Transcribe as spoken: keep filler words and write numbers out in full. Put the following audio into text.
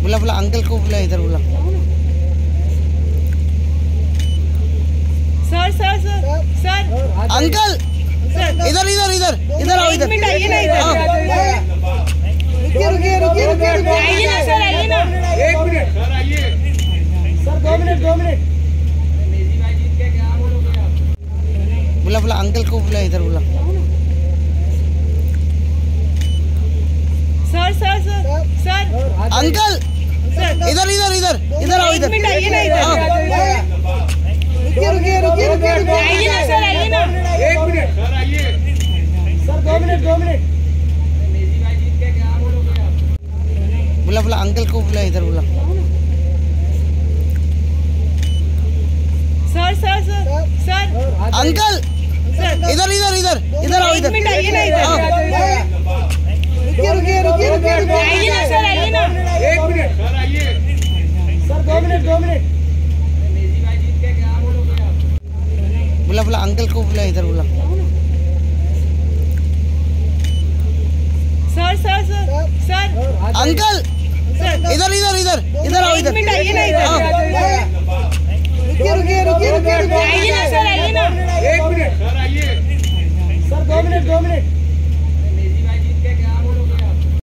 बुला बुला अंकल को बुला, इधर बुला। Sir sir sir sir uncle इधर इधर इधर इधर आओ, इधर आइए ना, इधर रुकिए रुकिए रुकिए रुकिए आइए ना सर, आइए ना। एक मिनट सर, आइए सर, दो मिनट दो मिनट बुला बुला अंकल को बुला, इधर बुला। Sir sir sir sir uncle इधर इधर इधर इधर आओ, इधर आइए ना, इधर रुकिए रुकिए रुकिए रुकिए आइए ना सर, आइए ना। एक मिनट सर, आइए सर, दो मिनट दो मिनट बुला बुला अंकल को बुला, इधर बुला। Sir sir sir sir uncle इधर इधर इधर इधर आओ, इधर आइए ना, इधर रुकिए रुकिए रुकिए रुकिए आइए ना सर, आइए ना। एक मिनट सर, आइए सर, दो मिनट दो मिनट बुला बुला अंकल को बुला, इधर बुला। Sir sir sir sir uncle इधर इधर इधर इधर आओ, इधर आइए ना, इधर रुकिए रुकिए रुकिए रुकिए आइए ना सर, आइए ना। एक मिनट सर, आइए सर, दो मिनट दो मिनट